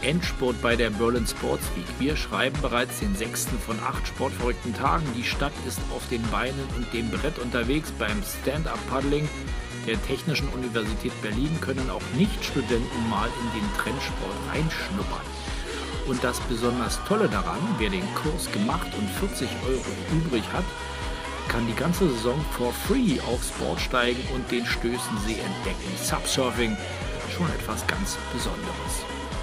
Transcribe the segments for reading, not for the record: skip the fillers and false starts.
Endspurt bei der Berlin Sports Week. Wir schreiben bereits den 6. von 8 sportverrückten Tagen. Die Stadt ist auf den Beinen und dem Brett unterwegs. Beim Stand-Up-Paddling der Technischen Universität Berlin können auch Nichtstudenten mal in den Trendsport reinschnuppern. Und das besonders Tolle daran, wer den Kurs gemacht und 40 € übrig hat, kann die ganze Saison for free aufs Board steigen und den Stößensee entdecken. Subsurfing, schon etwas ganz Besonderes.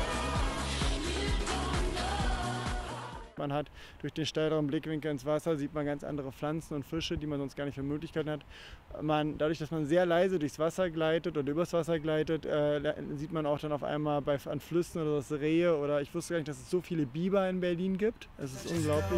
Man hat durch den steileren Blickwinkel ins Wasser, sieht man ganz andere Pflanzen und Fische, die man sonst gar nicht für Möglichkeiten hat. Dadurch, dass man sehr leise durchs Wasser gleitet oder übers Wasser gleitet, sieht man auch dann auf einmal an Flüssen oder das Rehe oder ich wusste gar nicht, dass es so viele Biber in Berlin gibt. Es ist unglaublich.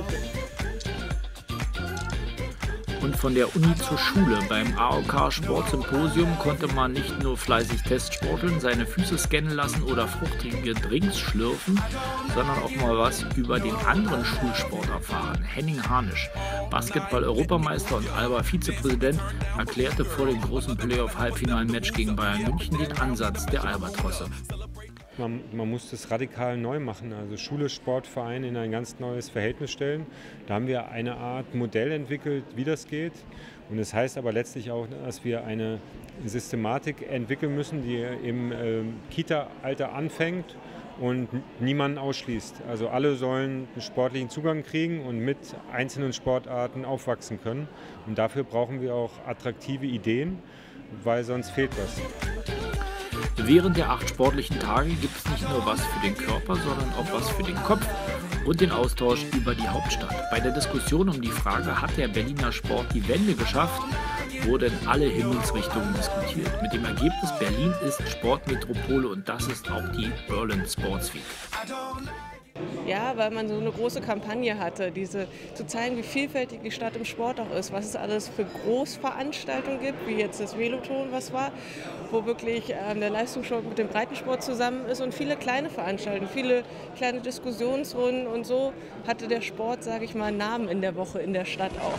Und von der Uni zur Schule. Beim AOK Sportsymposium konnte man nicht nur fleißig Testsporteln, seine Füße scannen lassen oder fruchtige Drinks schlürfen, sondern auch mal was über den anderen Schulsport erfahren. Henning Harnisch, Basketball-Europameister und Alba-Vizepräsident, erklärte vor dem großen Playoff-Halbfinalen-Match gegen Bayern München den Ansatz der Albatrosse. Man muss das radikal neu machen, also Schule, Sportverein in ein ganz neues Verhältnis stellen. Da haben wir eine Art Modell entwickelt, wie das geht. Und das heißt aber letztlich auch, dass wir eine Systematik entwickeln müssen, die im Kita-Alter anfängt und niemanden ausschließt. Also alle sollen einen sportlichen Zugang kriegen und mit einzelnen Sportarten aufwachsen können. Und dafür brauchen wir auch attraktive Ideen, weil sonst fehlt was. Während der 8 sportlichen Tage gibt es nicht nur was für den Körper, sondern auch was für den Kopf und den Austausch über die Hauptstadt. Bei der Diskussion um die Frage, hat der Berliner Sport die Wende geschafft, wurden alle Himmelsrichtungen diskutiert. Mit dem Ergebnis, Berlin ist Sportmetropole und das ist auch die Berlin Sports Week. Ja, weil man so eine große Kampagne hatte, zu zeigen, wie vielfältig die Stadt im Sport auch ist, was es alles für Großveranstaltungen gibt, wie jetzt das Veloton, was war, wo wirklich der Leistungssport mit dem Breitensport zusammen ist und viele kleine Veranstaltungen, viele kleine Diskussionsrunden und so hatte der Sport, sage ich mal, einen Namen in der Woche in der Stadt auch.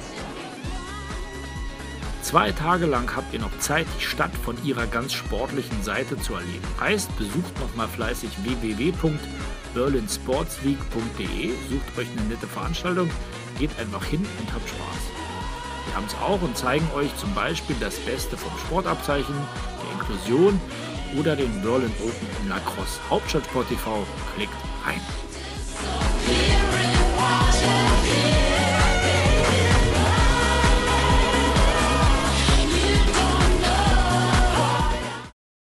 2 Tage lang habt ihr noch Zeit, die Stadt von ihrer ganz sportlichen Seite zu erleben. Heißt, besucht nochmal fleißig www.berlinsportsweek.de, sucht euch eine nette Veranstaltung, geht einfach hin und habt Spaß. Wir haben es auch und zeigen euch zum Beispiel das Beste vom Sportabzeichen, der Inklusion oder den Berlin Open im Lacrosse. Hauptstadtsport TV, klickt rein.